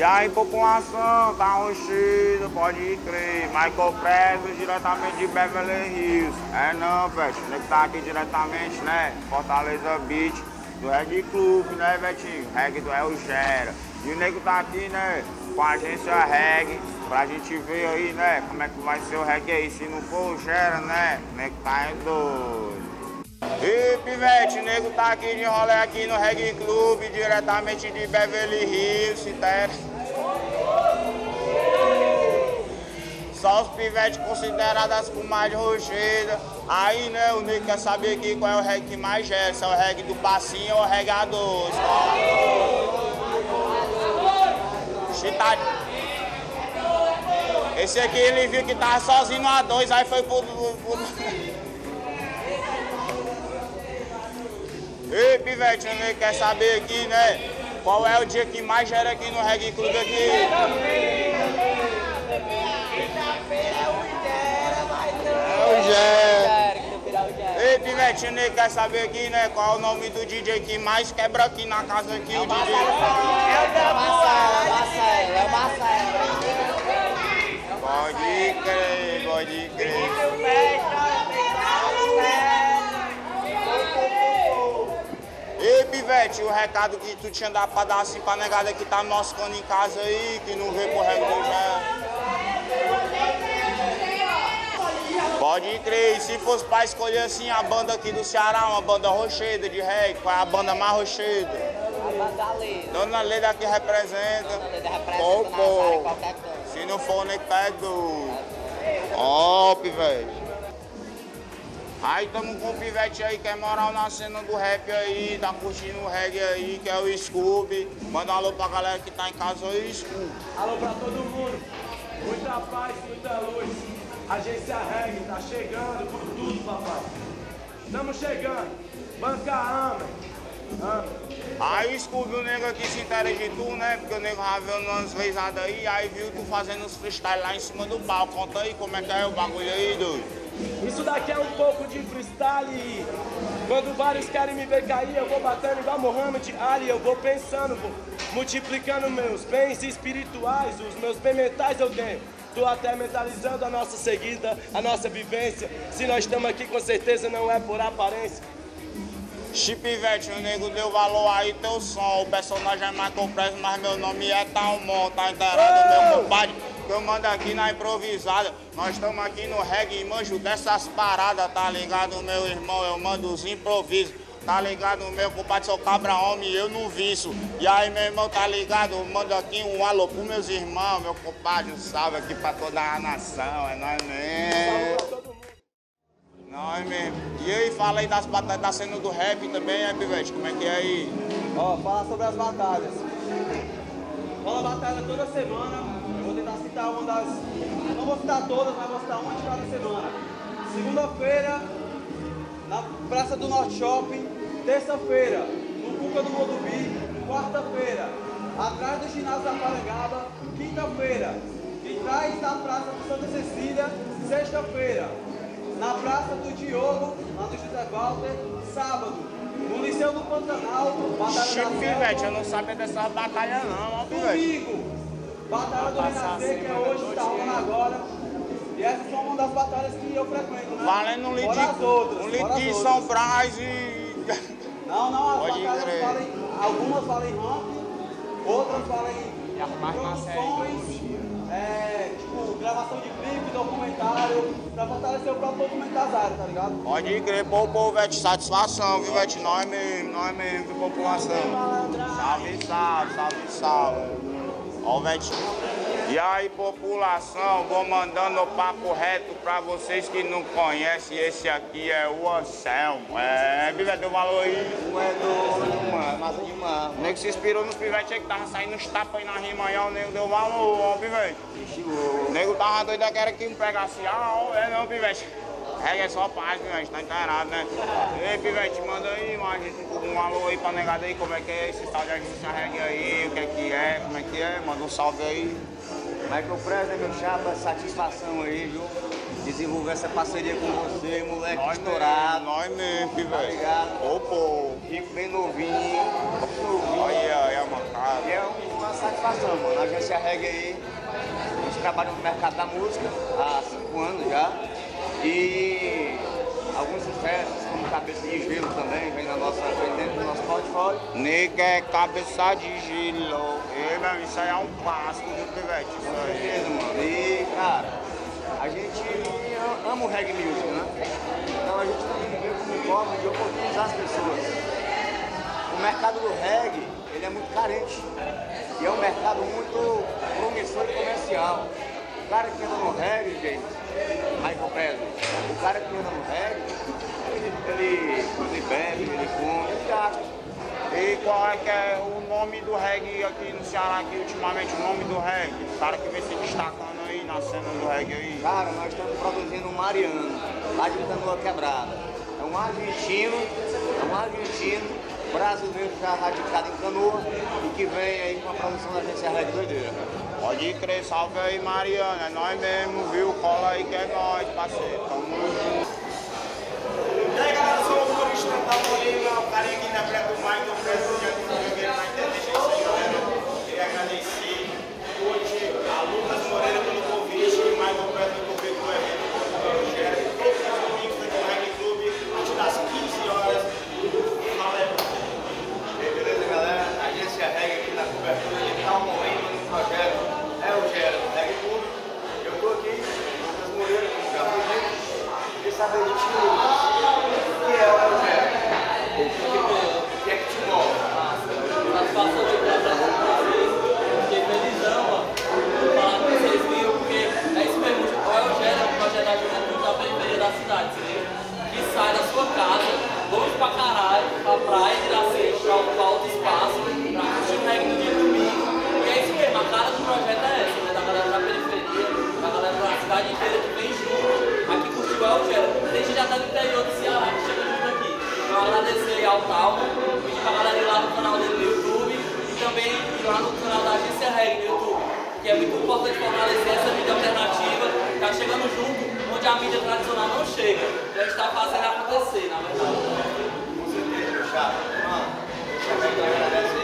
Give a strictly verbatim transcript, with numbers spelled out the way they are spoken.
aí, população, tá roxido, pode crer. Michael Presley, diretamente de Beverly Hills. É não, velho, o nego tá aqui diretamente, né? Fortaleza Beach, do Reggae Club, né, Betinho? Reggae do El Gera. E o nego tá aqui, né, com a agência Reggae, pra gente ver aí, né, como é que vai ser o reggae aí. Se não for o Gera, né, o nego tá é doido. E pivete, o nego tá aqui de rolê aqui no Reggae Club, diretamente de Beverly Hills, tá? Só os pivetes considerados as com mais rocheda. Aí, né, o nego quer saber aqui qual é o reggae que mais gera, se é o reggae do passinho ou o reggae a dois. Tá? Esse aqui ele viu que tava sozinho no A dois, aí foi pro... pro... Ei, pivete, o nego quer saber aqui, né, qual é o dia que mais gera aqui no Reggae Club aqui? É o Gera. Ei, pivete, o nego quer saber aqui, né, qual é o nome do D J que mais quebra aqui na casa aqui, o D J? É o Marcelo, é o Marcelo. Pode crer, pode crer. Ei, pivete, o recado que tu tinha dado pra dar assim pra negada que tá moscando em casa aí, que não vê pro reggae do Gera. Pode crer, e se fosse pra escolher assim a banda aqui do Ceará, uma banda rocheda de reggae, qual é a banda mais rocheda? A banda Leda. Dona Leda aqui representa. Dona Leda representa Pô, pô. qualquer coisa. Se não for, nem pego. Ó, oh, pivete. Aí tamo com o pivete aí, que é moral na cena do rap aí, tá curtindo o reggae aí, que é o Scooby. Manda um alô pra galera que tá em casa aí, Scooby. Alô pra todo mundo. Muita paz, muita luz. Agência Reggae tá chegando com tudo, papai. Estamos chegando. Banca ama. Ama. Aí, Scooby, o nego aqui se interessa de tu, né? Porque o nego já viu umas risadas aí, aí viu tu fazendo uns freestyle lá em cima do palco. Conta aí como é que é o bagulho aí, doido. Isso daqui é um pouco de freestyle e quando vários querem me ver cair, eu vou batendo igual Mohamed Ali, eu vou pensando, vou multiplicando meus bens espirituais, os meus bens mentais eu tenho. Tô até mentalizando a nossa seguida, a nossa vivência. Se nós estamos aqui, com certeza não é por aparência. Chipivete, o nego deu valor aí teu som. O personagem é Michael Presley, mas meu nome é Talmon, tá inteirado, meu compadre? Que eu mando aqui na improvisada. Nós estamos aqui no reggae e manjo dessas paradas, tá ligado, meu irmão? Eu mando os improvisos, tá ligado, meu compadre? Sou cabra homem e eu não viço. E aí, meu irmão, tá ligado? Eu mando aqui um alô pros meus irmãos, meu compadre. Um salve aqui pra toda a nação, é nóis mesmo. Nós mesmo. E aí, fala aí das batalhas da cena do rap também, é, pivete? Como é que é aí? Ó, fala sobre as batalhas. Rola batalha toda semana. Eu vou tentar citar uma das... Não vou citar todas, mas vou citar uma de cada semana. Segunda-feira, na Praça do Norte Shopping. Terça-feira, no Cuca do Morumbi. Quarta-feira, atrás do ginásio da Parangaba. Quinta-feira, de trás da Praça do Santa Cecília. Sexta-feira, na Praça do Diogo, lá do José Walter. Sábado, no Liceu do Pantanal, Batalha Chico, da pivete, Selva. eu não sabia dessas batalhas não, ó, pivete. Domingo, Batalha do Renascer, que é hoje, está rolando agora. E essas são uma das batalhas que eu frequento, né? Valendo um Fora as outras, litro, um fora litro as de outras. São Brás e... Não, não, as Pode batalhas crer. valem, algumas valem ramp, outras valem produções, é, tipo, gravação de clipe, documentário, pra fortalecer o próprio documentário, tá ligado? Pode crer, pô, pô, Vete, satisfação, viu, Vete? Nós mesmo, nós mesmo, viu, população. Salve, salve, salve, salve. Ó, Vete. E aí, população, vou mandando o papo reto pra vocês que não conhecem. Esse aqui é o Anselmo. É, Pivete, deu valor aí. Tu é doido, mano, massa demais. O nego se inspirou no Pivete aí que tava saindo uns tapas aí na rima aí, ó, o nego deu valor, ó, Pivete. O nego tava doido, que era que me pegasse, ah, ó, é não, Pivete. Reggae é só paz, Pivete, tá inteirado, né? Ei, Pivete, manda aí, mano, um alô aí pra negada aí, como é que é esse tal de agência reggae aí, o que é que é, como é que é, manda um salve aí. Michael Presley, meu chapa, satisfação aí, viu? Desenvolver essa parceria com você, moleque Nós estourado. mesmo, nós mesmo, Tá Pivete. ligado? Ô, pô. Rico bem novinho, novinho. Olha aí a mancada. E é uma satisfação, mano. A agência Reggae aí, a gente trabalha no mercado da música há cinco anos já. E alguns sucessos, como Cabeça de Gelo também, vem, na nossa, vem dentro do nosso portfólio. Nega é Cabeça de Gelo. Ei, meu, isso aí é um clássico do Pivete. Isso Com aí. certeza, mano. E, cara, a gente ama o reggae music, né? Então a gente também vê como forma de oportunizar as pessoas. O mercado do reggae, ele é muito carente. E é um mercado muito promissor e comercial. O cara que anda no reggae, gente, Michael Presley, o cara que anda no reggae, ele, ele, ele bebe, ele come, ele gasta. E qual é que é o nome do reggae aqui no Ceará, aqui ultimamente, o nome do reggae? O cara que vem se destacando aí na cena do reggae aí. Cara, nós estamos produzindo um Mariano, lá de Canoa Quebrada. É um argentino, é um argentino, brasileiro já radicado em Canoa e que vem aí com a produção da agência Reggae Doideira. Pode crer, salve aí, Mariano. É nós mesmo, viu? Cola aí que é nós, parceiro. Tamo junto. E aí, galera, eu sou o humorista da Bolívia, o carinha que interpreta o Michael Presley, já que eu joguei na internet, é isso aí, galera. Queria agradecer hoje a Lucas Moreira pelo convite, e o Michael Presley por vir pro evento do Rogério, todos os domingos aqui no Reggae Club, a partir das quinze horas. Fala aí, Beleza, galera? A agência Reggae aqui na cobertura de tal momento no projeto é o Gera do Reggae Club. Eu tô aqui, Lucas Moreira, como já foi dito, queria saber de ti, Lucas. O que é o Gera? O que é que te move? Satisfação de trabalhar com vocês. Fiquei felizão, mano, por falar que vocês viram, porque é isso mesmo. O Elgera é um projeto da juventude da periferia da cidade, entendeu? Que sai da sua casa, longe pra caralho, pra praia de Iracema, pra, pra outro espaço, pra curtir o reggae no dia de domingo. E é isso mesmo, a cara do projeto é essa, né? Da galera da periferia, da galera da cidade inteira que vem junto, aqui curtir o Elgera. Tem gente até do interior do Ceará que chega junto aqui. Então agradecer aí ao Talmo, pedir pra galera ir lá no canal dele no YouTube e também ir lá no canal da agência Reggae no YouTube, que é muito importante fortalecer essa mídia alternativa, que tá chegando junto, onde a mídia tradicional não chega. E a gente tá fazendo acontecer, na verdade. Com certeza, meu chapa. Mano, eu agradece